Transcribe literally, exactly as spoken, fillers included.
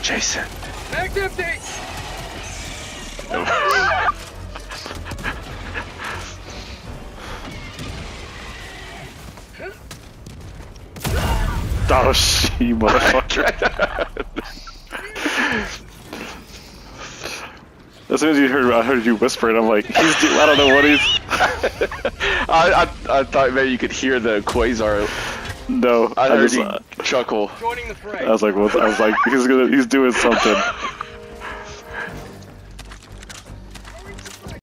Jason. Mag's empty! Oh, shit, you motherfucker. As soon as you heard, I heard you whisper it, I'm like, he's do I don't know what he's... I, I I thought maybe you could hear the quasar. No, I, I heard just, you uh, chuckle. Joining the fray. I was like, well, I was like, he's gonna, he's doing something.